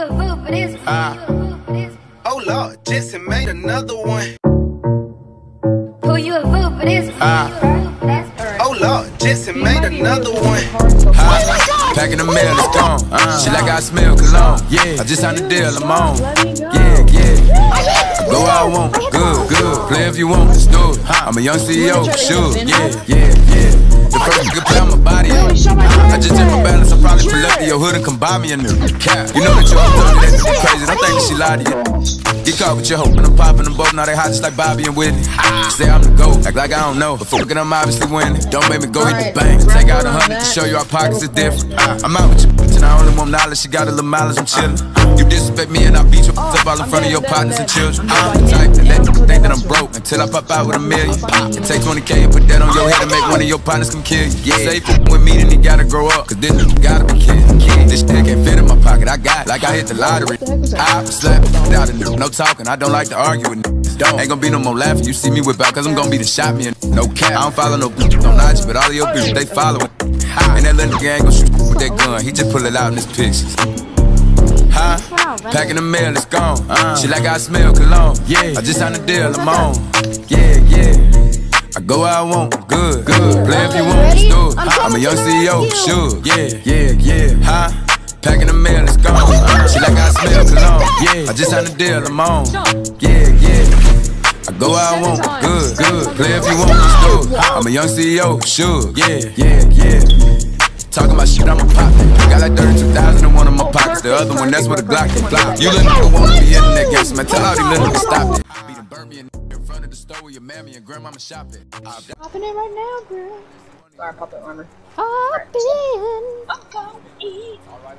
a vote for this? Oh Lord, Jesse made another one. Who you a vote for this? Oh Lord, Jesse made another one. Packing the mail, it's gone. She like I smell cologne. Yeah, I just signed the deal, I'm on. Yeah, yeah. Go where I want, good, good. Play if you want, let's do it. I'm a young CEO, sure. Yeah, yeah, yeah. The first nigga play on my body. I just did my balance, I probably pull up to your hood and come buy me a new cat. You know that you're that nigga crazy, don't think that she lied to you. Get caught with your hope and I'm popping them both, now they hot just like Bobby and Whitney. Say I'm the GOAT, act like I don't know, but fuck it, I'm obviously winning. Don't make me go hit the bank, take out 100 to show you our pockets are different. I'm out with you, and I only want knowledge, she got a little mileage, I'm chillin'. You disrespect me and I beat you up all in front of your partners and children. I'm the type that let you think that I'm broke until I pop out with a million. And take 20K and put that on your head and make one of your partners come kill you. Yeah, say with me, then he gotta grow up, cause this nigga gotta be kidding. This shit can't fit in my pocket, I got it, like I hit the lottery. I slap out of no talking, I don't like to argue with niggas. Ain't gonna be no more laughing, you see me whip out, cause I'm gonna be the shot me and no cap. I don't follow no bitch on IG, but all of your bitches, they following. And that little nigga ain't gon' shoot with that gun, he just pull it out in his pictures. Packing the mail, it's gone. She like I smell cologne. Yeah, I just signed the deal, I'm on. Yeah, yeah. I go where I want, good, good. Play if you want, let's do it. I'm a young CEO, sure. Yeah, yeah, yeah. Packing the mail, it's gone. She like I smell cologne. Yeah, I just signed the deal, I'm on. Yeah, yeah. I go where I want, good, good. Play if you want, let's do it. I'm a young CEO, sure. Yeah, yeah, yeah. Talking about shit, I'ma pop it. Got like 32,000 in one of my pockets. The other one, that's where the Glock can fly. You little nigga wanna be in that game, man. Tell all these little niggas stop it. Beating Birmingham in front of the store where your mammy and grandmama shop it. Popping in right now, girl. Sorry, pop that armor. Hop in. I'm gonna eat.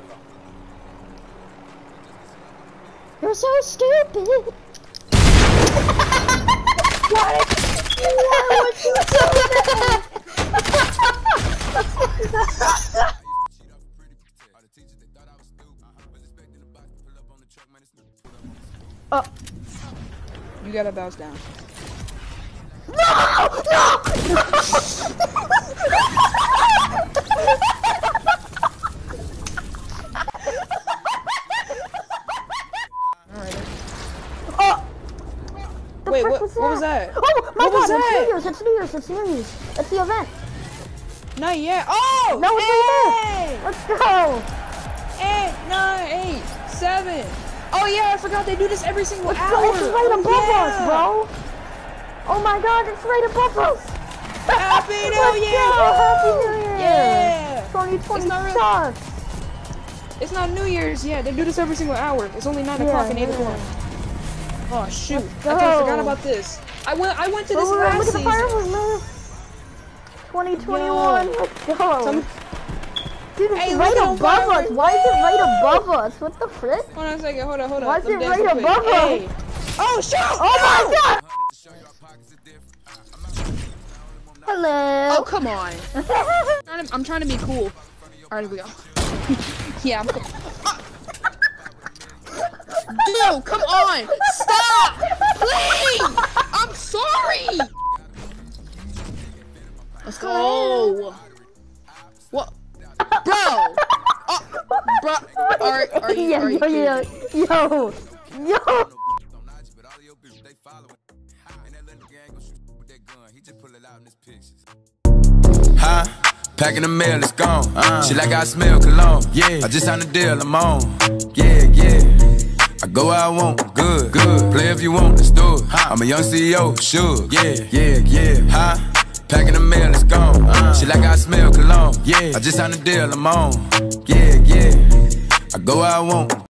You're so stupid. Why would you do that? Oh. You gotta bounce down. No! No! Wait, what was that? Oh my What was god, that? it's New Year's, it's New Year's. It's the event. Not yet. Oh! No, it's right there. Let's go. 8, 9, 8, 7. Oh yeah, I forgot they do this every single hour. It's right above us, bro. Oh my god, it's right above us. Happy New Year! Happy New Year! Yeah! 2020 It's sucks. It's not New Year's yet. They do this every single hour. It's only 9 o'clock and 8 o'clock. Oh shoot! I forgot about this. I went to this last look at the season. fireworks, man. 2021. Let's go. Dude, it's right above us. Why is it right above us? What the frick? Hold on a second. Hold on. Why is it right above us? Oh shoot! Oh my god! Hello. Oh come on! I'm trying to be cool. All right, here we go. Yeah, I'm cool. Dude, come on! Stop! Please! I'm sorry! Let's go! What? Bro! Bro! Are you Yo! Packing the mail, it's gone. She like I smell cologne. Yeah, I just signed the deal, I'm on. Yeah, yeah. I go where I want, good, good. Play if you want, let's do it. I'm a young CEO, sure. Yeah, yeah, yeah. Packing the mail, it's gone. She like I smell cologne. Yeah, I just signed the deal, I'm on. Yeah, yeah. I go where I want.